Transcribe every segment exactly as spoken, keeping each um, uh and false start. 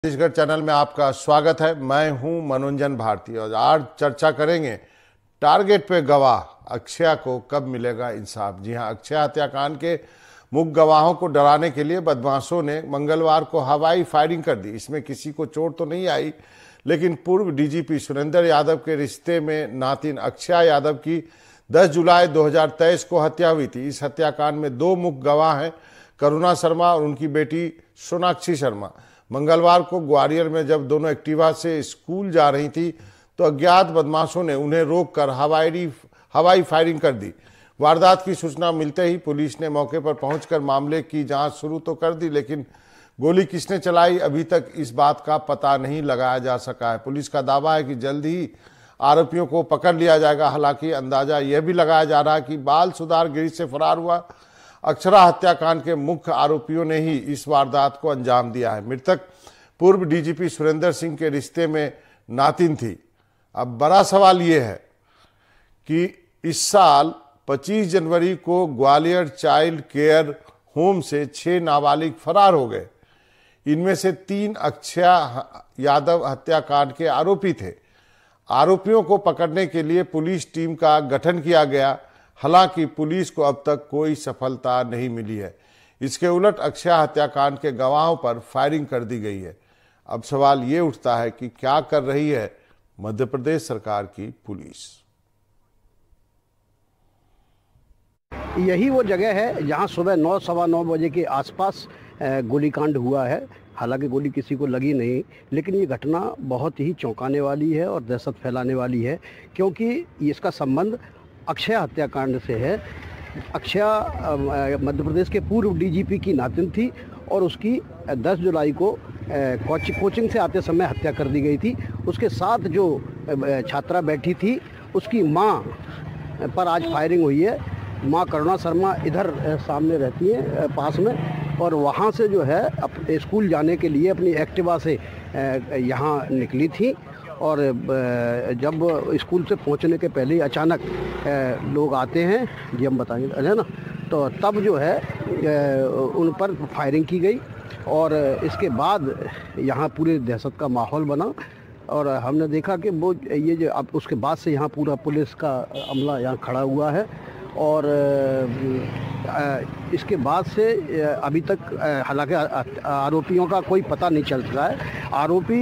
Chhattisgarh channel में आपका स्वागत है। मैं हूं मनोरंजन भारती और आज चर्चा करेंगे टारगेट पे गवाह अक्षया को कब मिलेगा इंसाफ। जी हां, अक्षया हत्याकांड के मुख्य गवाहों को डराने के लिए बदमाशों ने मंगलवार को हवाई फायरिंग कर दी। इसमें किसी को चोट तो नहीं आई, लेकिन पूर्व डीजीपी सुरेंद्र यादव के रिश्ते में नातिन अक्षया यादव की दस जुलाई दो हज़ार तेईस को हत्या हुई थी। इस हत्याकांड में दो मुख्य गवाह हैं, करुणा शर्मा और उनकी बेटी सोनाक्षी शर्मा। मंगलवार को ग्वालियर में जब दोनों एक्टिवा से स्कूल जा रही थी तो अज्ञात बदमाशों ने उन्हें रोककर हवाई हवाई फायरिंग कर दी। वारदात की सूचना मिलते ही पुलिस ने मौके पर पहुंचकर मामले की जांच शुरू तो कर दी, लेकिन गोली किसने चलाई अभी तक इस बात का पता नहीं लगाया जा सका है। पुलिस का दावा है कि जल्द ही आरोपियों को पकड़ लिया जाएगा। हालांकि अंदाजा यह भी लगाया जा रहा है कि बाल सुधार गृह से फरार हुआ अक्षरा हत्याकांड के मुख्य आरोपियों ने ही इस वारदात को अंजाम दिया है। मृतक पूर्व डीजीपी सुरेंद्र सिंह के रिश्ते में नातिन थी। अब बड़ा सवाल ये है कि इस साल पच्चीस जनवरी को ग्वालियर चाइल्ड केयर होम से छह नाबालिग फरार हो गए। इनमें से तीन अक्षया यादव हत्याकांड के आरोपी थे। आरोपियों को पकड़ने के लिए पुलिस टीम का गठन किया गया। हालांकि पुलिस को अब तक कोई सफलता नहीं मिली है। इसके उलट अक्षया हत्याकांड के गवाहों पर फायरिंग कर दी गई है। अब सवाल ये उठता है कि क्या कर रही है मध्य प्रदेश सरकार की पुलिस। यही वो जगह है जहां सुबह नौ सवा नौ बजे के आसपास गोलीकांड हुआ है। हालांकि गोली किसी को लगी नहीं, लेकिन ये घटना बहुत ही चौंकाने वाली है और दहशत फैलाने वाली है, क्योंकि इसका संबंध अक्षया हत्याकांड से है। अक्षया मध्य प्रदेश के पूर्व डीजीपी की नातिन थी और उसकी दस जुलाई को कोचिंग से आते समय हत्या कर दी गई थी। उसके साथ जो छात्रा बैठी थी उसकी मां पर आज फायरिंग हुई है। मां करुणा शर्मा इधर सामने रहती है पास में, और वहां से जो है अपने स्कूल जाने के लिए अपनी एक्टिवा से यहां निकली थी। और जब स्कूल से पहुंचने के पहले ही अचानक लोग आते हैं, जी हम बताएंगे है ना, तो तब जो है उन पर फायरिंग की गई और इसके बाद यहाँ पूरे दहशत का माहौल बना। और हमने देखा कि वो ये जो अब उसके बाद से यहाँ पूरा पुलिस का अमला यहाँ खड़ा हुआ है। और इसके बाद से अभी तक हालांकि आरोपियों का कोई पता नहीं चल रहा है। आरोपी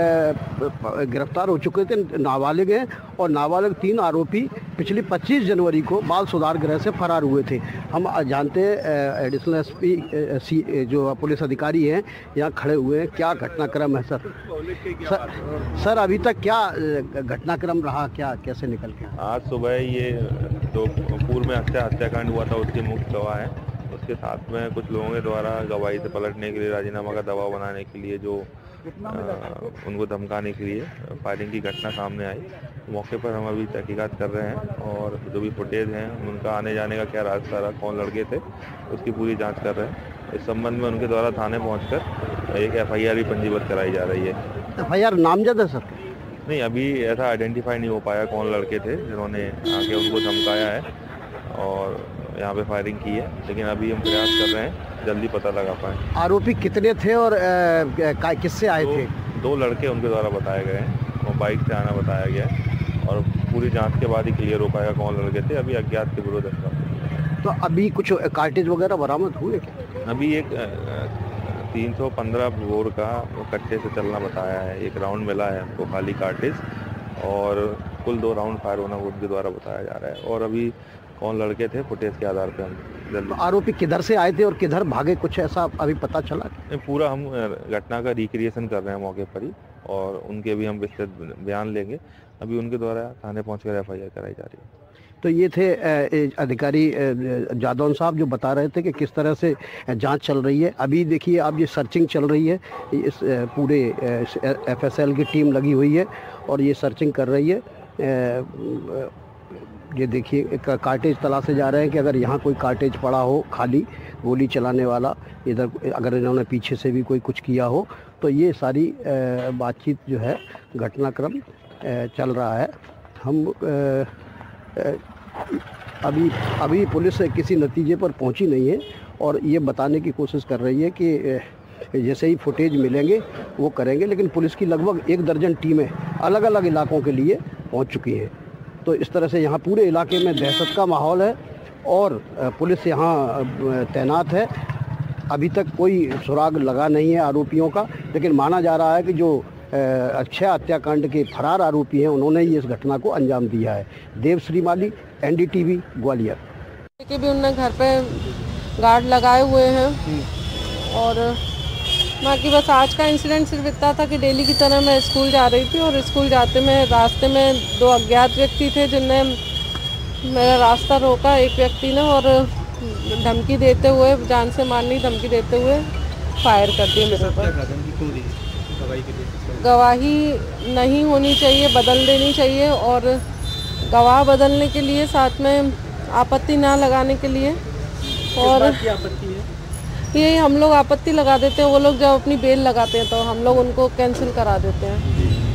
गिरफ्तार हो चुके थे, नाबालिग हैं, और नाबालिग तीन आरोपी पिछली पच्चीस जनवरी को बाल सुधार गृह से फरार हुए थे। हम जानते हैं एडिशनल एसपी सी जो पुलिस अधिकारी हैं यहाँ खड़े हुए हैं। क्या घटनाक्रम है सर? सर, सर अभी तक क्या घटनाक्रम रहा, क्या कैसे निकल गया? आज सुबह ये जो पूर्व में हत्या हत्याकांड हुआ था उसके मुख्य गवाह हैं, उसके साथ में कुछ लोगों के द्वारा गवाही से पलटने के लिए, राजीनामा का दबाव बनाने के लिए, जो आ, उनको धमकाने के लिए फायरिंग की घटना सामने आई। मौके पर हम अभी तहकीकात कर रहे हैं और जो भी फुटेज हैं उनका आने जाने का क्या रास्ता रहा, कौन लड़के थे, उसकी पूरी जांच कर रहे हैं। इस संबंध में उनके द्वारा थाने पहुंचकर एक एफ आई आर भी पंजीबद्ध कराई जा रही है। एफ आई आर नामजद है सर? नहीं, अभी ऐसा आइडेंटिफाई नहीं हो पाया कौन लड़के थे जिन्होंने आके उनको धमकाया है और यहाँ पे फायरिंग की है, लेकिन अभी हम प्रयास कर रहे हैं जल्दी पता लगा पाए। आरोपी कितने थे और किससे आए थे? दो लड़के उनके द्वारा बताए गए हैं और बाइक से आना बताया गया है, और पूरी जांच के बाद ही क्लियर हो पाएगा कौन लड़के थे। अभी अज्ञात के विरोध है। तो अभी कुछ कार्टेज वगैरह बरामद हुए क्या? अभी एक तीन सौ पंद्रह बोर का कट्टे से चलना बताया है, एक राउंड मिला है हमको खाली कार्टेज, और कुल दो राउंड फायर होना उनके द्वारा बताया जा रहा है। और अभी कौन लड़के थे फुटेज के आधार पर हम जल्दी। तो आरोपी किधर से आए थे और किधर भागे, कुछ ऐसा अभी पता चला? पूरा हम घटना का रिक्रिएशन कर रहे हैं मौके पर ही, और उनके भी हम विस्तृत बयान लेंगे। अभी उनके द्वारा थाने पहुंचकर एफ आई आर कराई जा रही है। तो ये थे अधिकारी जादौन साहब जो बता रहे थे कि किस तरह से जांच चल रही है। अभी देखिए अब ये सर्चिंग चल रही है, इस पूरे एफ एस एल की टीम लगी हुई है और ये सर्चिंग कर रही है। ये देखिए कार्टेज तलाशे जा रहे हैं कि अगर यहाँ कोई कार्टेज पड़ा हो खाली गोली चलाने वाला, इधर अगर इन्होंने पीछे से भी कोई कुछ किया हो, तो ये सारी बातचीत जो है घटनाक्रम चल रहा है। हम अभी अभी पुलिस किसी नतीजे पर पहुंची नहीं है और ये बताने की कोशिश कर रही है कि जैसे ही फुटेज मिलेंगे वो करेंगे। लेकिन पुलिस की लगभग एक दर्जन टीमें अलग अलग इलाकों के लिए पहुंच चुकी हैं। तो इस तरह से यहाँ पूरे इलाके में दहशत का माहौल है और पुलिस यहाँ तैनात है। अभी तक कोई सुराग लगा नहीं है आरोपियों का, लेकिन माना जा रहा है कि जो अक्षय हत्याकांड के फरार आरोपी हैं उन्होंने ही इस घटना को अंजाम दिया है। देव श्रीमाली, एनडीटीवी, ग्वालियर। कि भी उनने घर पे गार्ड लगाए हुए हैं और बाकी बस आज का इंसिडेंट सिर्फ इतना था कि डेली की तरह मैं स्कूल जा रही थी और स्कूल जाते में रास्ते में दो अज्ञात व्यक्ति थे जिनने मेरा रास्ता रोका, एक व्यक्ति ने, और धमकी देते हुए, जान से मारने की धमकी देते हुए फायर कर दिए मेरे ऊपर। गवाही नहीं होनी चाहिए, बदल देनी चाहिए और गवाह बदलने के लिए साथ में आपत्ति ना लगाने के लिए। और आपत्ति है ये हम लोग आपत्ति लगा देते हैं, वो लोग जब अपनी बेल लगाते हैं तो हम लोग उनको कैंसिल करा देते हैं।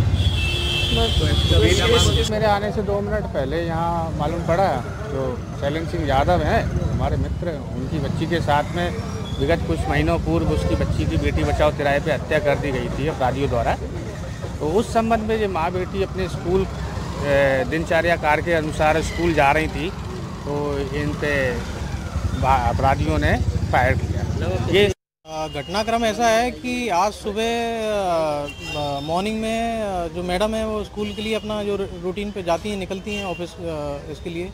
बस मेरे आने से दो मिनट पहले यहाँ मालूम पड़ा जो शैलेंद्र सिंह यादव हैं हमारे मित्र, उनकी बच्ची के साथ में विगत कुछ महीनों पूर्व उसकी बच्ची की बेटी बचाओ तिराहे पे हत्या कर दी गई थी अपराधियों द्वारा। तो उस संबंध में जो माँ बेटी अपने स्कूल दिनचर्या कार्य के अनुसार स्कूल जा रही थी तो इन पे अपराधियों ने फायर किया। ये घटनाक्रम ऐसा है कि आज सुबह मॉर्निंग में जो मैडम है वो स्कूल के लिए अपना जो रूटीन पे जाती हैं, निकलती हैं ऑफिस इसके लिए,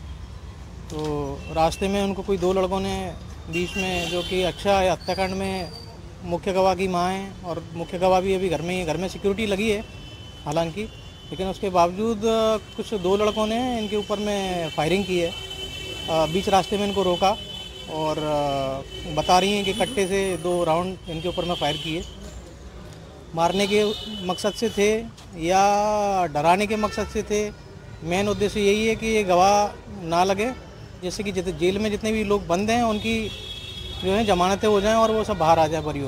तो रास्ते में उनको कोई दो लड़कों ने बीच में, जो कि अक्षय हत्याकांड में मुख्य गवाह की माँ है और मुख्य गवाह भी अभी घर में ही, घर में सिक्योरिटी लगी है हालांकि, लेकिन उसके बावजूद कुछ दो लड़कों ने इनके ऊपर में फायरिंग की है। बीच रास्ते में इनको रोका और बता रही हैं कि कट्टे से दो राउंड इनके ऊपर में फायर किए। मारने के मकसद से थे या डराने के मकसद से थे, मेन उद्देश्य यही है कि ये गवाह ना लगे, जैसे कि जेल में जितने भी लोग बंद हैं उनकी जो है जमानतें हो जाएं और वो सब बाहर आ जाए बरी हो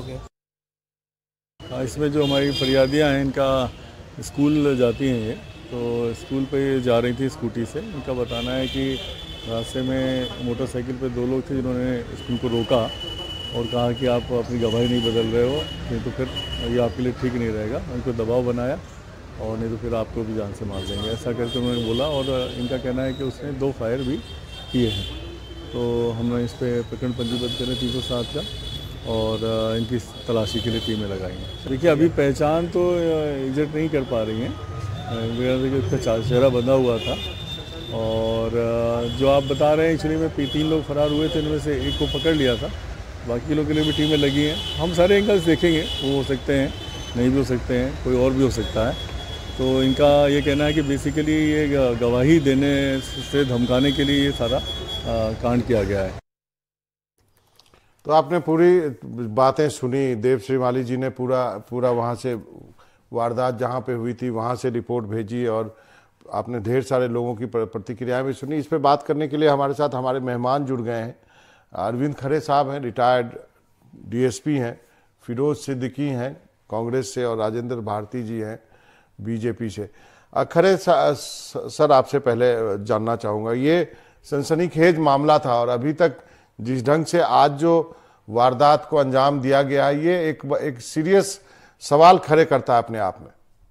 के। इसमें जो हमारी फरियादियाँ हैं इनका स्कूल जाती हैं ये, तो स्कूल पे जा रही थी स्कूटी से। इनका बताना है कि रास्ते में मोटरसाइकिल पे दो लोग थे जिन्होंने स्कूल को रोका और कहा कि आप अपनी गवाही नहीं बदल रहे हो, नहीं तो फिर ये आपके लिए ठीक नहीं रहेगा। उनको दबाव बनाया और नहीं तो फिर आपको भी जान से मार देंगे, ऐसा करके उन्होंने बोला। और इनका कहना है कि उसने दो फायर भी किए हैं। तो हमने इस पर प्रकरण पंजीबद्ध करें तीन सौ सात का और इनकी तलाशी के लिए टीमें लगाई हैं। देखिए अभी पहचान तो एग्जैक्ट नहीं कर पा रही हैं, मेरा देखिए उसका चेहरा बंधा हुआ था और जो आप बता रहे हैं एक्चुअली में तीन लोग फरार हुए थे, इनमें से एक को पकड़ लिया था, बाकी लोगों के लिए भी टीमें लगी हैं। हम सारे एंगल्स देखेंगे, वो हो सकते हैं, नहीं भी हो सकते हैं, कोई और भी हो सकता है। तो इनका ये कहना है कि बेसिकली ये गवाही देने से धमकाने के लिए ये सारा आ, कांड किया गया है। तो आपने पूरी बातें सुनी, देव श्रीमाली जी ने पूरा पूरा वहाँ से वारदात जहाँ पे हुई थी वहाँ से रिपोर्ट भेजी और आपने ढेर सारे लोगों की प्रतिक्रियाएं भी सुनी। इस पे बात करने के लिए हमारे साथ हमारे मेहमान जुड़ गए हैं। अरविंद खरे साहब हैं, रिटायर्ड डीएसपी हैं, फिरोज सिद्दीकी हैं कांग्रेस से और राजेंद्र भारती जी हैं बीजेपी से। खरे सर, आपसे पहले जानना चाहूँगा, ये सनसनीखेज मामला था और अभी तक जिस ढंग से आज जो वारदात को अंजाम दिया गया, ये एक एक सीरियस सवाल खड़े करता है अपने आप में।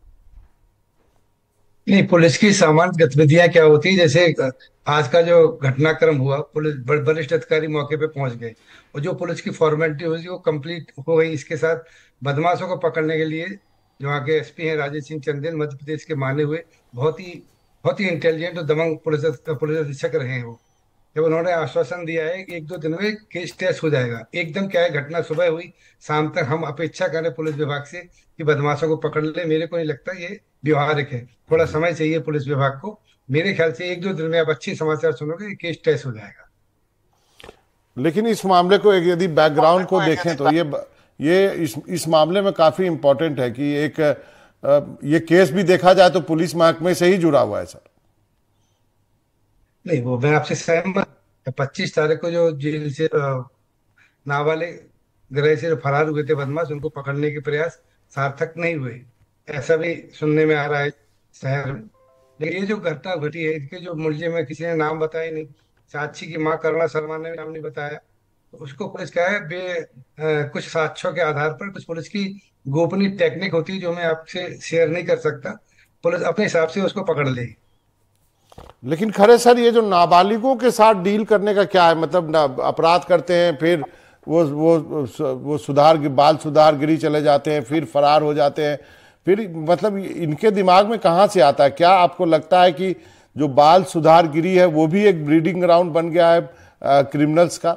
नहीं, पुलिस की सामान्य गतिविधियां क्या होती है, जैसे आज का जो घटनाक्रम हुआ, पुलिस वरिष्ठ अधिकारी मौके पे पहुंच गए और जो पुलिस की फॉर्मेलिटी हुई वो कंप्लीट हो गई। इसके साथ बदमाशों को पकड़ने के लिए जो वहाँ के एसपी हैं राजेश सिंह चंदेल, मध्य प्रदेश के माने हुए बहुत ही बहुत ही इंटेलिजेंट और दबंग पुलिस पुलिस अधीक्षक रहे हैं। वो जब उन्होंने आश्वासन दिया है कि एक दो दिन में केस टेस्ट हो जाएगा, एकदम क्या है घटना सुबह हुई, शाम तक हम अपेक्षा करें पुलिस विभाग से कि बदमाशों को पकड़ ले, मेरे को नहीं लगता ये व्यवहारिक है। थोड़ा समय चाहिए पुलिस विभाग को। मेरे ख्याल से एक दो दिन में आप अच्छी समाचार सुनोगे, केस टेस्ट हो जाएगा। लेकिन इस मामले को एक यदि बैकग्राउंड को देखें तो ये ये इस इस मामले में काफी इंपॉर्टेंट है कि एक ये केस भी देखा जाए तो पुलिस महकमे से ही जुड़ा हुआ है सर। नहीं, वो मैं आपसे सहमत। पच्चीस तारीख को जो जेल से नाबालिग गृह से फरार हुए थे बदमाश, उनको पकड़ने के प्रयास सार्थक नहीं हुए, ऐसा भी सुनने में आ रहा है शहर में। लेकिन ये जो घटना घटी है, इसके जो मुलजिम है किसी ने नाम बताया नहीं। साक्षी की मां करुणा शर्मा ने नाम नहीं बताया, उसको पुलिस क्या है बे अ, कुछ साक्ष्यों के आधार पर, कुछ पुलिस की गोपनीय टेक्निक होती है जो मैं आपसे शेयर नहीं कर सकता, पुलिस अपने हिसाब से उसको पकड़ लेगी। लेकिन खरे सर, ये जो नाबालिगों के साथ डील करने का क्या है? मतलब ना, अपराध करते हैं, फिर वो वो वो सुधार बाल सुधार गृह चले जाते हैं, फिर फरार हो जाते हैं, फिर मतलब इनके दिमाग में कहाँ से आता है? क्या आपको लगता है कि जो बाल सुधार गृह है वो भी एक ब्रीडिंग ग्राउंड बन गया है क्रिमिनल्स का?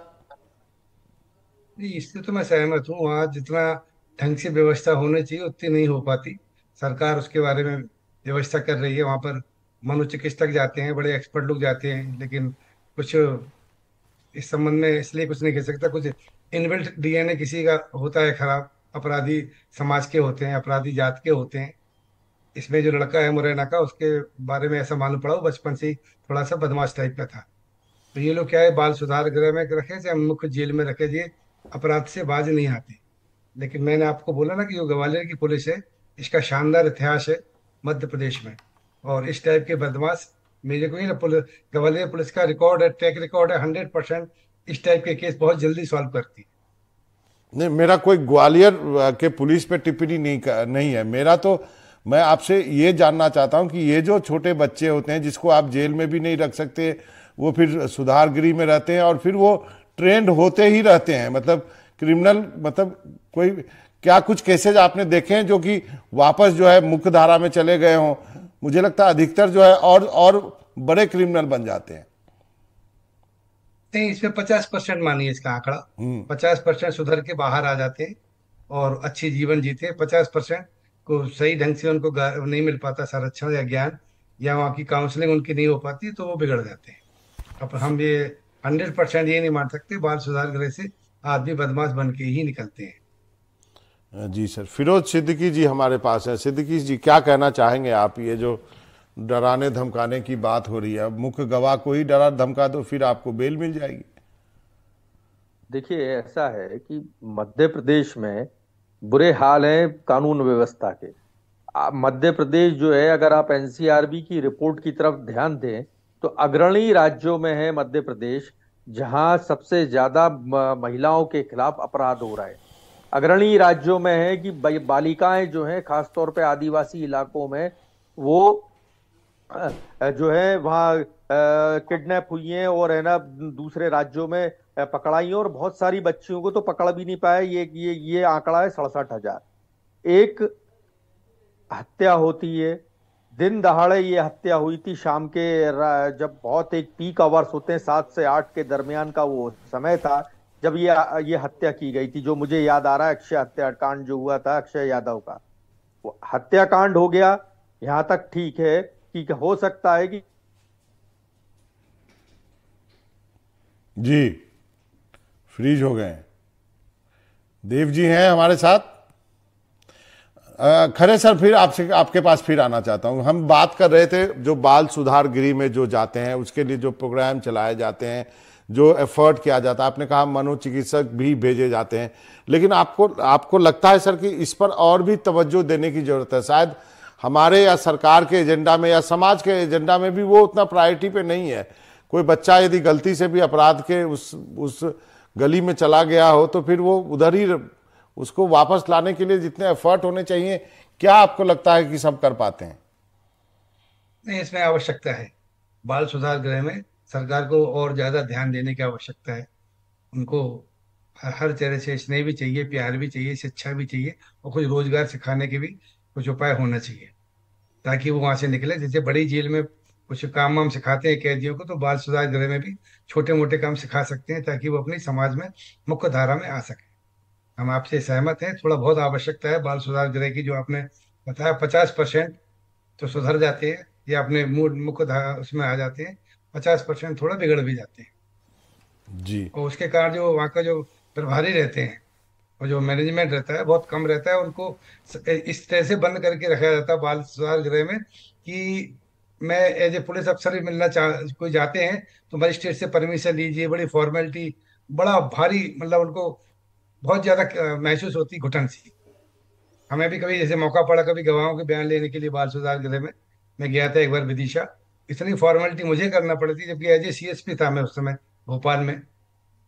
नहीं, इससे तो मैं सहमत हूँ। वहाँ जितना ढंग से व्यवस्था होनी चाहिए उतनी नहीं हो पाती। सरकार उसके बारे में व्यवस्था कर रही है। वहाँ पर मनोचिकित्सक जाते हैं, बड़े एक्सपर्ट लोग जाते हैं, लेकिन कुछ इस संबंध में इसलिए कुछ नहीं कह सकता। कुछ इनबिल्ट डी एन ए किसी का होता है खराब, अपराधी समाज के होते हैं, अपराधी जात के होते हैं। इसमें जो लड़का है मुरैना का, उसके बारे में ऐसा मालूम पड़ा, वो बचपन से ही थोड़ा सा बदमाश टाइप का था। तो ये लोग क्या है, बाल सुधार गृह में रखे चाहे मुख्य जेल में रखे, ये अपराध से बाज नहीं आते। लेकिन मैंने आपको बोला ना कि जो ग्वालियर की पुलिस है, इसका शानदार इतिहास है मध्य प्रदेश में। और इस टाइप के बदमाश, मेरे को ये ना पुलिस, ग्वालियर पुलिस का रिकॉर्ड है, ट्रैक रिकॉर्ड है, हंड्रेड परसेंट इस टाइप के केस बहुत जल्दी सॉल्व करती है। नहीं, मेरा कोई ग्वालियर के पुलिस पे टिप्पणी नहीं नहीं है मेरा। तो मैं आपसे ये जानना चाहता हूं कि ये जो छोटे बच्चे होते हैं जिसको आप जेल में भी नहीं रख सकते, वो फिर सुधार गृह में रहते हैं और फिर वो ट्रेंड होते ही रहते हैं, मतलब क्रिमिनल, मतलब कोई क्या कुछ केसेज आपने देखे हैं जो कि वापस जो है मुख्य धारा में चले गए हों? मुझे लगता है अधिकतर जो है और और बड़े क्रिमिनल बन जाते हैं। नहीं, इसमें पचास परसेंट मानिए इसका आंकड़ा। पचास परसेंट सुधर के बाहर आ जाते हैं और अच्छी जीवन जीते हैं। पचास परसेंट को सही ढंग से उनको गा- नहीं मिल पाता संरक्षण या ज्ञान, या वहाँ की काउंसलिंग उनकी नहीं हो पाती, तो वो बिगड़ जाते हैं। अब हम ये हंड्रेड परसेंट ये नहीं मान सकते, बाल सुधार गृह से आदमी बदमाश बन के ही निकलते हैं। जी सर, फिरोज सिद्दीकी जी हमारे पास है। सिद्दीकी जी, क्या कहना चाहेंगे आप? ये जो डराने धमकाने की बात हो रही है, मुख्य गवाह को ही डरा धमका दो फिर आपको बेल मिल जाएगी। देखिए, ऐसा है कि मध्य प्रदेश में बुरे हाल हैं कानून व्यवस्था के। आ- मध्य प्रदेश जो है, अगर आप एन सी आर बी की रिपोर्ट की तरफ ध्यान दें तो अग्रणी राज्यों में है मध्य प्रदेश, जहां सबसे ज्यादा म- महिलाओं के खिलाफ अपराध हो रहा है। अग्रणी राज्यों में है कि बा- बालिकाएं जो हैं, खासतौर पे आदिवासी इलाकों में, वो अ, जो है वहाँ किडनैप हुई हैं और है ना दूसरे राज्यों में अ, पकड़ाई हैं, और बहुत सारी बच्चियों को तो पकड़ भी नहीं पाए। ये ये ये आंकड़ा है सड़सठ हजार। एक हत्या होती है, दिन दहाड़े ये हत्या हुई थी, शाम के रा- जब बहुत एक पीक आवर्स होते हैं, सात से आठ के दरमियान का वो समय था जब ये ये हत्या की गई थी। जो मुझे याद आ रहा है, अक्षय हत्याकांड जो हुआ था अक्षय यादव का, वो हत्याकांड हो गया। यहां तक ठीक है कि हो सकता है कि जी फ्रीज हो गए। देव जी हैं हमारे साथ। अ, खरे सर, फिर आपसे आपके पास फिर आना चाहता हूं। हम बात कर रहे थे जो बाल सुधार गृह में जो जाते हैं उसके लिए जो प्रोग्राम चलाए जाते हैं, जो एफर्ट किया जाता है, आपने कहा मनोचिकित्सक भी भेजे जाते हैं, लेकिन आपको आपको लगता है सर कि इस पर और भी तवज्जो देने की जरूरत है? शायद हमारे या सरकार के एजेंडा में या समाज के एजेंडा में भी वो उतना प्रायोरिटी पे नहीं है। कोई बच्चा यदि गलती से भी अपराध के उस उस गली में चला गया हो तो फिर वो उधर ही, उसको वापस लाने के लिए जितने एफर्ट होने चाहिए, क्या आपको लगता है कि सब कर पाते हैं? नहीं, इसमें आवश्यकता है। बाल सुधार गृह में सरकार को और ज्यादा ध्यान देने की आवश्यकता है। उनको हर हर तरह से स्नेह भी चाहिए, प्यार भी चाहिए, शिक्षा भी चाहिए, और कुछ रोजगार सिखाने के भी कुछ उपाय होना चाहिए, ताकि वो वहां से निकले। जैसे बड़ी जेल में कुछ काम वाम सिखाते हैं कैदियों को, तो बाल सुधार गृह में भी छोटे मोटे काम सिखा सकते हैं, ताकि वो अपनी समाज में मुख्य धारा में आ सके। हम आपसे सहमत हैं, थोड़ा बहुत आवश्यकता है बाल सुधार गृह की। जो आपने बताया पचास परसेंट तो सुधर जाते हैं या अपने मूड मुख्य धारा उसमें आ जाते हैं, पचास परसेंट थोड़ा बिगड़ भी जाते हैं। जी और उसके कारण जो वहाँ का जो प्रभारी रहते हैं और जो मैनेजमेंट रहता है बहुत कम रहता है। उनको स- इस तरह से बंद करके रखा जाता है बाल सुधार गृह में कि मैं एज ए पुलिस अफसर भी मिलना चाह, कोई जाते हैं तो मजिस्ट्रेट से परमिशन लीजिए, बड़ी फॉर्मेलिटी, बड़ा भारी, मतलब उनको बहुत ज्यादा अ, महसूस होती घुटन सी। हमें भी कभी जैसे मौका पड़ा कभी गवाहों के बयान लेने के लिए बाल सुधार गृह में, मैं गया था एक बार विदिशा। इतनी फॉर्मेलिटी मुझे करना पड़ी थी, जबकि as A C S P था मैं उस समय भोपाल में।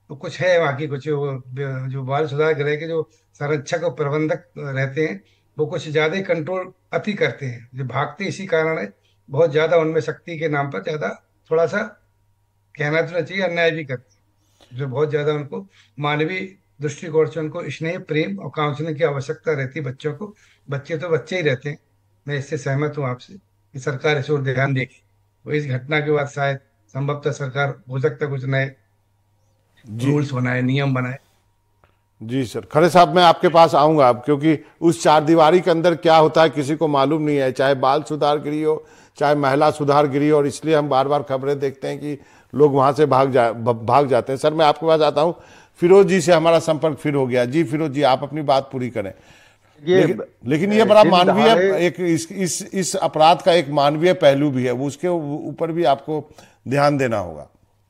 तो कुछ है वहाँ की, कुछ वो जो बाल सुधार गृह के जो संरक्षक और प्रबंधक रहते हैं, वो कुछ ज्यादा ही कंट्रोल अति करते हैं, जो भागते इसी कारण है, बहुत ज्यादा उनमें शक्ति के नाम पर ज्यादा थोड़ा सा कहना तो नहीं चाहिए, अन्याय भी करते हैं, जो बहुत ज्यादा उनको मानवीय दृष्टिकोण से उनको स्नेह प्रेम और काउंसलिंग की आवश्यकता रहती है बच्चों को। बच्चे तो बच्चे ही रहते हैं। मैं इससे सहमत हूँ आपसे कि सरकार इस ओर ध्यान देगी। तो इस घटना के बाद शायद संभवतः सरकार हो सकता है कुछ नए जी रूल्स बनाए, नियम बनाए। जी सर, खरे साहब मैं आपके पास आऊंगा अब, क्योंकि उस चार दीवारी के अंदर क्या होता है किसी को मालूम नहीं है, चाहे बाल सुधार गृह हो चाहे महिला सुधार गृह, और इसलिए हम बार बार खबरें देखते हैं कि लोग वहां से भाग जा भाग जाते हैं। सर मैं आपके पास आता हूं, फिरोज जी से हमारा संपर्क फिर हो गया। जी फिरोज जी, आप अपनी बात पूरी करें। ये लेकिन, लेकिन ये बड़ा जिन मानवीय धारे- एक इस इस इस अपराध का एक मानवीय पहलू भी है, वो उसके ऊपर भी आपको ध्यान देना होगा।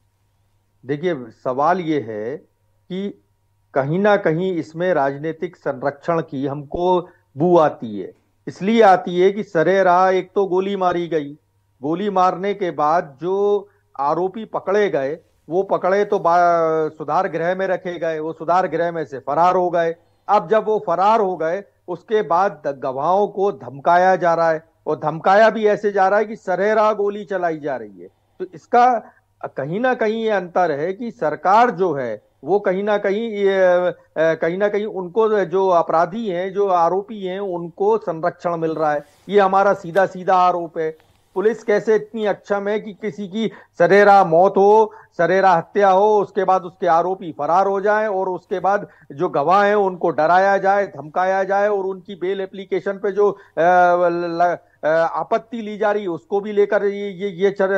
देखिए, सवाल ये है कि कहीं ना कहीं इसमें राजनीतिक संरक्षण की हमको बू आती है। इसलिए आती है कि सरेराह एक तो गोली मारी गई, गोली मारने के बाद जो आरोपी पकड़े गए वो पकड़े तो बा- सुधार गृह में रखे गए, वो सुधार गृह में से फरार हो गए। अब जब वो फरार हो गए उसके बाद गवाहों को धमकाया जा रहा है, और धमकाया भी ऐसे जा रहा है कि सरेराह गोली चलाई जा रही है। तो इसका कहीं ना कहीं ये अंतर है कि सरकार जो है वो कहीं ना कहीं ये कहीं ना कहीं उनको जो अपराधी हैं, जो आरोपी हैं, उनको संरक्षण मिल रहा है। ये हमारा सीधा सीधा आरोप है। पुलिस कैसे इतनी अक्षम है कि किसी की सरेराह मौत हो, सरेराह हत्या हो, उसके बाद उसके आरोपी फरार हो जाएं, और उसके बाद जो गवाह हैं उनको डराया जाए, धमकाया जाए, और उनकी बेल एप्लीकेशन पे जो अ, ल, अ, आपत्ति ली जा रही है उसको भी लेकर ये ये, ये चर,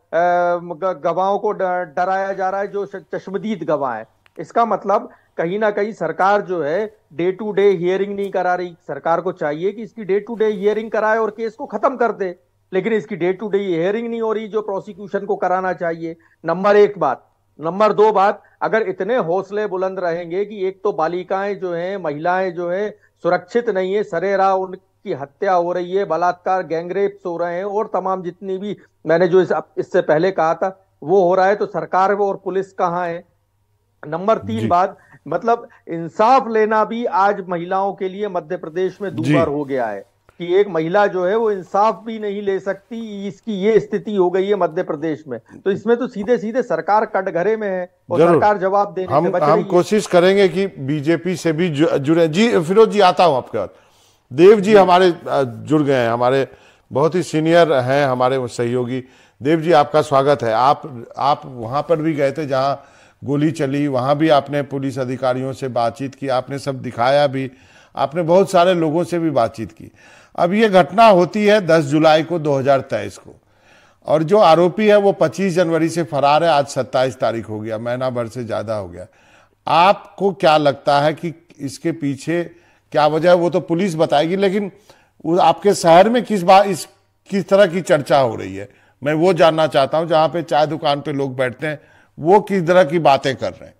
अ, गवाहों को डराया जा रहा है, जो चश्मदीद गवाह है। इसका मतलब कहीं ना कहीं सरकार जो है डे टू डे हियरिंग नहीं करा रही। सरकार को चाहिए कि इसकी डे टू डे हियरिंग कराए और केस को खत्म कर दे, लेकिन इसकी डे टू डे हियरिंग नहीं हो रही जो प्रोसिक्यूशन को कराना चाहिए। नंबर एक बात। नंबर दो बात, अगर इतने हौसले बुलंद रहेंगे कि एक तो बालिकाएं जो हैं, महिलाएं जो हैं सुरक्षित नहीं है, सरेराह उनकी हत्या हो रही है, बलात्कार गैंगरेप्स हो रहे हैं, और तमाम जितनी भी मैंने जो इस, इससे पहले कहा था वो हो रहा है, तो सरकार और पुलिस कहाँ है? नंबर तीन बात, मतलब इंसाफ लेना भी आज महिलाओं के लिए मध्य प्रदेश में दूभर हो गया है कि एक महिला जो है वो इंसाफ भी नहीं ले सकती, इसकी ये स्थिति हो गई है मध्य प्रदेश में। तो इसमें तो सीधे सीधे सरकार कटघरे में है और सरकार जवाब देने हम से बच हम रही है। कोशिश करेंगे कि बीजेपी से भी जुड़े। जी फिरोज जी, आता हूं आपके पास। देव जी हमारे जुड़ गए हैं, हमारे बहुत ही सीनियर हैं, हमारे सहयोगी। देव जी, आपका स्वागत है। आप आप वहां पर भी गए थे जहां गोली चली, वहां भी आपने पुलिस अधिकारियों से बातचीत की, आपने सब दिखाया भी, आपने बहुत सारे लोगों से भी बातचीत की। अब ये घटना होती है दस जुलाई को दो हज़ार तेईस को, और जो आरोपी है वो पच्चीस जनवरी से फरार है। आज सत्ताईस तारीख हो गया, महीना भर से ज्यादा हो गया। आपको क्या लगता है कि इसके पीछे क्या वजह है? वो तो पुलिस बताएगी, लेकिन आपके शहर में किस बात इस किस तरह की चर्चा हो रही है, मैं वो जानना चाहता हूं। जहां पे चाय दुकान पे लोग बैठते हैं वो किस तरह की बातें कर रहे हैं?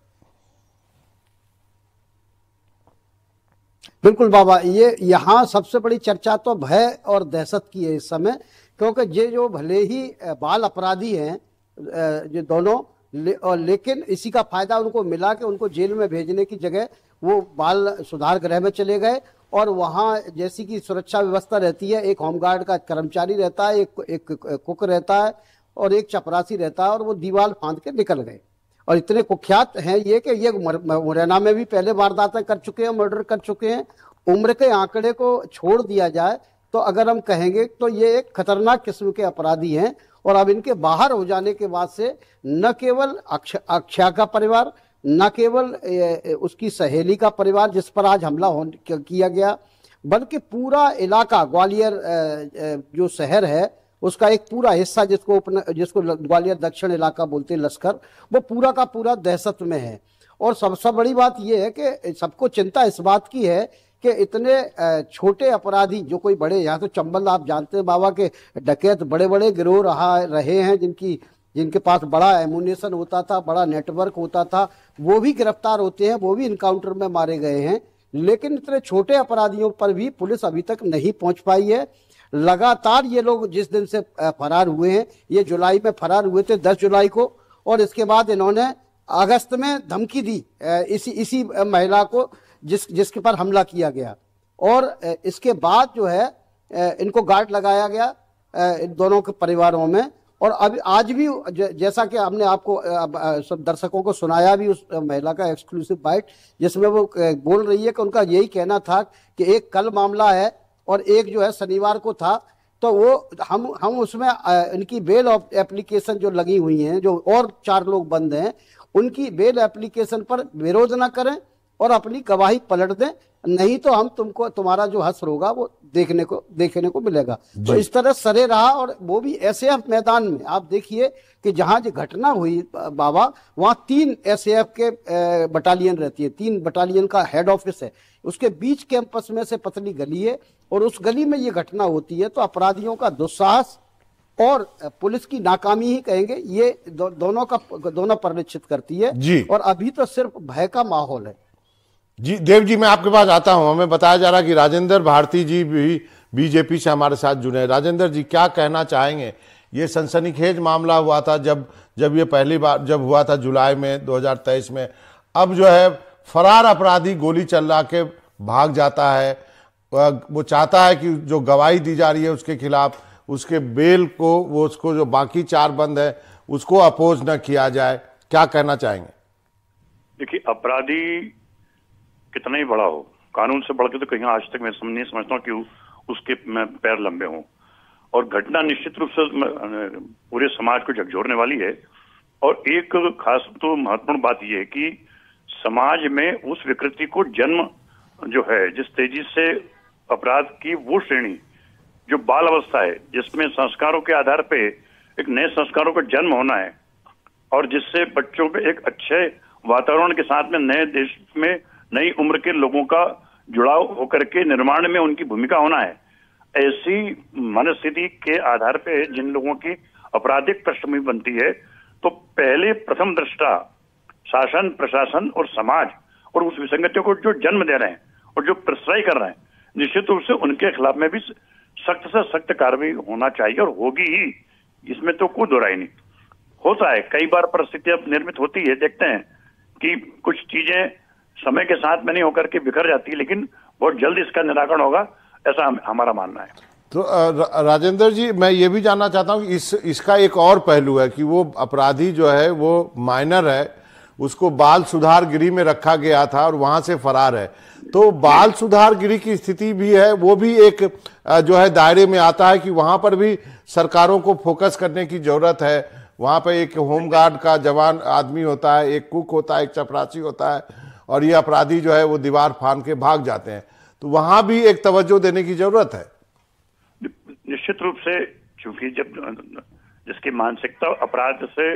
बिल्कुल बाबा, ये यहाँ सबसे बड़ी चर्चा तो भय और दहशत की है इस समय, क्योंकि ये जो भले ही बाल अपराधी हैं ये दोनों, ले, और लेकिन इसी का फायदा उनको मिला कि उनको जेल में भेजने की जगह वो बाल सुधार गृह में चले गए, और वहाँ जैसी कि सुरक्षा व्यवस्था रहती है, एक होमगार्ड का कर्मचारी रहता है, एक एक कुक रहता है और एक चपरासी रहता है, और वो दीवार फांद के निकल गए। और इतने कुख्यात हैं ये कि ये मुरैना में भी पहले वारदातें कर चुके हैं, मर्डर कर चुके हैं। उम्र के आंकड़े को छोड़ दिया जाए तो अगर हम कहेंगे तो ये एक खतरनाक किस्म के अपराधी हैं। और अब इनके बाहर हो जाने के बाद से न केवल अक्षय का परिवार, न केवल उसकी सहेली का परिवार जिस पर आज हमला किया गया, बल्कि पूरा इलाका ग्वालियर जो शहर है उसका एक पूरा हिस्सा जिसको उपन जिसको ग्वालियर दक्षिण इलाका बोलते हैं, लश्कर, वो पूरा का पूरा दहशत में है। और सबसे बड़ी बात यह है कि सबको चिंता इस बात की है कि इतने छोटे अपराधी जो कोई बड़े, यहाँ तो चंबल आप जानते हैं बाबा के डकैत बड़े बड़े गिरोह रहा रहे हैं, जिनकी जिनके पास बड़ा एमुनेशन होता था, बड़ा नेटवर्क होता था, वो भी गिरफ्तार होते हैं, वो भी इनकाउंटर में मारे गए हैं। लेकिन इतने छोटे अपराधियों पर भी पुलिस अभी तक नहीं पहुंच पाई है। लगातार ये लोग जिस दिन से फरार हुए हैं, ये जुलाई में फरार हुए थे दस जुलाई को, और इसके बाद इन्होंने अगस्त में धमकी दी इसी इसी महिला को जिस जिसके पर हमला किया गया, और इसके बाद जो है इनको गार्ड लगाया गया इन दोनों के परिवारों में। और अभी आज भी जैसा कि हमने आपको सब दर्शकों को सुनाया भी उस महिला का एक्सक्लूसिव बाइट, जिसमें वो बोल रही है कि उनका यही कहना था कि एक कल मामला है और एक जो है शनिवार को था, तो वो हम हम उसमें इनकी बेल एप्लीकेशन जो लगी हुई हैं, जो और चार लोग बंद हैं, उनकी बेल एप्लीकेशन पर विरोध न करें और अपनी गवाही पलट दें, नहीं तो हम तुमको तुम्हारा जो हश्र होगा वो देखने को देखने को मिलेगा। तो इस तरह सरे रहा, और वो भी एसएएफ मैदान में। आप देखिए कि जहां जो घटना हुई बाबा, वहां तीन एसएएफ के बटालियन रहती है, तीन बटालियन का हेड ऑफिस है, उसके बीच कैंपस में से पतली गली है और उस गली में ये घटना होती है। तो अपराधियों का दुस्साहस और पुलिस की नाकामी ही कहेंगे, ये दो, दोनों का दोनों परिलक्षित करती है जी। और अभी तो सिर्फ भय का माहौल है। जी देव जी, मैं आपके पास आता हूं। हमें बताया जा रहा कि राजेंद्र भारती जी भी बीजेपी से हमारे साथ जुड़े हैं। राजेंद्र जी, क्या कहना चाहेंगे? ये सनसनीखेज मामला हुआ था जब जब ये पहली बार जब हुआ था जुलाई में दो हज़ार तेईस में। अब जो है फरार अपराधी गोली चला के भाग जाता है। वो चाहता है कि जो गवाही दी जा रही है उसके खिलाफ, उसके बेल को, वो उसको जो बाकी चार बंद है उसको अपोज न किया जाए। क्या कहना चाहेंगे? देखिए, अपराधी कितना ही बड़ा हो, कानून से बढ़ के तो कहीं आज तक मैं नहीं समझता हूँ कि उसके पैर लंबे हों। और घटना निश्चित रूप से पूरे समाज को झकझोरने वाली है। और एक खास तो महत्वपूर्ण बात यह है कि समाज में उस विकृति को जन्म जो है, जिस तेजी से अपराध की वो श्रेणी जो बाल अवस्था है, जिसमें संस्कारों के आधार पे एक नए संस्कारों का जन्म होना है और जिससे बच्चों पे एक अच्छे वातावरण के साथ में नए देश में नई उम्र के लोगों का जुड़ाव होकर के निर्माण में उनकी भूमिका होना है, ऐसी मनस्थिति के आधार पे जिन लोगों की आपराधिक पृष्ठभूमि बनती है, तो पहले प्रथम दृष्टा शासन, प्रशासन और समाज और उस विसंगतियों को जो जन्म दे रहे हैं और जो प्रश्रय कर रहे हैं, निश्चित रूप से उनके खिलाफ में भी सख्त से सख्त कार्रवाई होना चाहिए और होगी ही, इसमें तो कोई दो राय नहीं। होता है कई बार परिस्थितियां निर्मित होती है, देखते हैं कि कुछ चीजें समय के साथ में नहीं होकर के बिखर जाती, लेकिन बहुत जल्द इसका निराकरण होगा, ऐसा हम, हमारा मानना है। तो राजेंद्र जी, मैं ये भी जानना चाहता हूँ कि इस इसका एक और पहलू है कि वो अपराधी जो है वो माइनर है, उसको बाल सुधार गृह में रखा गया था और वहां से फरार है। तो बाल सुधार गृह की स्थिति भी है, वो भी एक जो है दायरे में आता है कि वहां पर भी सरकारों को फोकस करने की जरूरत है। वहां पर एक होमगार्ड का जवान आदमी होता है, एक कुक होता है, एक चपरासी होता है, और ये अपराधी जो है वो दीवार फांद के भाग जाते हैं। तो वहां भी एक तवज्जो देने की जरूरत है। निश्चित रूप से, क्योंकि जब जिसकी मानसिकता अपराध से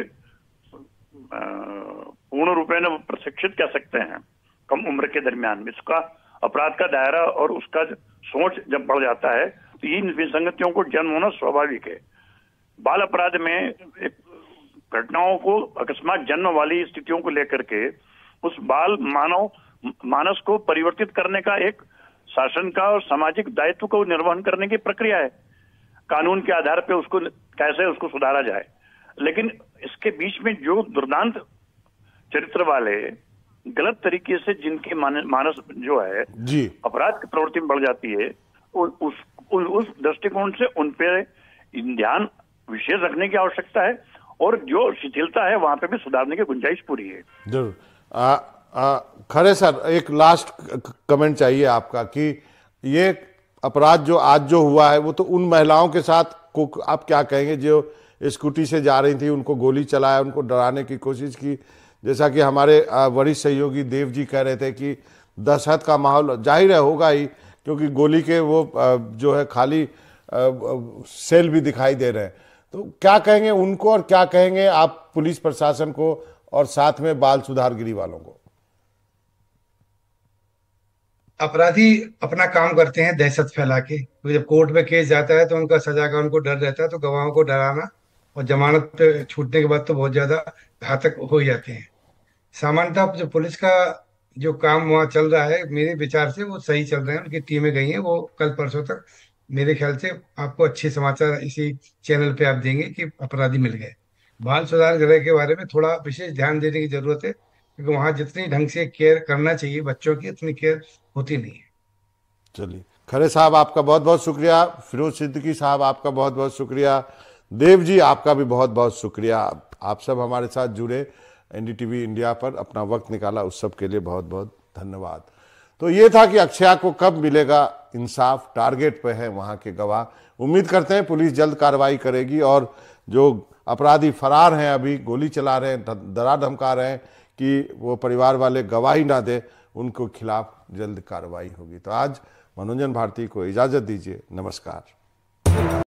पूर्ण रूप में प्रशिक्षित कह सकते हैं कम उम्र के दरमियान में, इसका अपराध का दायरा और उसका सोच जब बढ़ जाता है तो इन विसंगतियों को जन्म होना स्वाभाविक है। बाल अपराध में एक घटनाओं को अकस्मात जन्म वाली स्थितियों को लेकर के उस बाल मानव मानस को परिवर्तित करने का एक शासन का और सामाजिक दायित्व को निर्वहन करने की प्रक्रिया है। कानून के आधार पे उसको कैसे उसको सुधारा जाए, लेकिन इसके बीच में जो दुर्दांत चरित्र वाले गलत तरीके से जिनकी मानस जो है जी अपराध की प्रवृत्ति में बढ़ जाती है, उस उस दृष्टिकोण से उन पे ध्यान विशेष रखने की आवश्यकता है और जो शिथिलता है वहां पे भी सुधारने की गुंजाइश पूरी है। जरूर। आ, आ, खरे सर, एक लास्ट कमेंट चाहिए आपका कि ये अपराध जो आज जो हुआ है वो तो उन महिलाओं के साथ को आप क्या कहेंगे जो स्कूटी से जा रही थी, उनको गोली चलाया, उनको डराने की कोशिश की, जैसा कि हमारे वरिष्ठ सहयोगी देव जी कह रहे थे कि दहशत का माहौल जाहिर है होगा ही, क्योंकि गोली के वो जो है खाली सेल भी दिखाई दे रहे हैं। तो क्या कहेंगे उनको और क्या कहेंगे आप पुलिस प्रशासन को और साथ में बाल सुधार गृह वालों को? अपराधी अपना काम करते हैं दहशत फैला के, तो जब कोर्ट में केस जाता है तो उनका सजा का उनको डर रहता है, तो गवाहों को डराना और जमानत पे छूटने के बाद तो बहुत ज्यादा घातक हो ही जाते हैं। सामान्यतः जो पुलिस का जो काम वहाँ चल रहा है, मेरे विचार से वो सही चल रहे हैं। उनकी टीमें गई हैं, वो कल परसों तक मेरे ख्याल से आपको अच्छे समाचार इसी चैनल पे आप देंगे कि अपराधी मिल गए। बाल सुधार गृह के बारे में थोड़ा विशेष ध्यान देने की जरूरत है, क्योंकि वहाँ जितनी ढंग से केयर करना चाहिए बच्चों की, उतनी केयर होती नहीं है। चलिए, खरे साहब आपका बहुत बहुत शुक्रिया, फिरोज सिद्दीकी साहब आपका बहुत बहुत शुक्रिया, देव जी आपका भी बहुत बहुत शुक्रिया। आप सब हमारे साथ जुड़े, एनडीटीवी इंडिया पर अपना वक्त निकाला, उस सब के लिए बहुत बहुत धन्यवाद। तो ये था कि अक्षया को कब मिलेगा इंसाफ, टारगेट पे है वहाँ के गवाह। उम्मीद करते हैं पुलिस जल्द कार्रवाई करेगी और जो अपराधी फरार हैं, अभी गोली चला रहे हैं, डरा धमका रहे हैं कि वो परिवार वाले गवाही ना दे, उनको खिलाफ जल्द कार्रवाई होगी। तो आज मनोरंजन भारती को इजाज़त दीजिए, नमस्कार।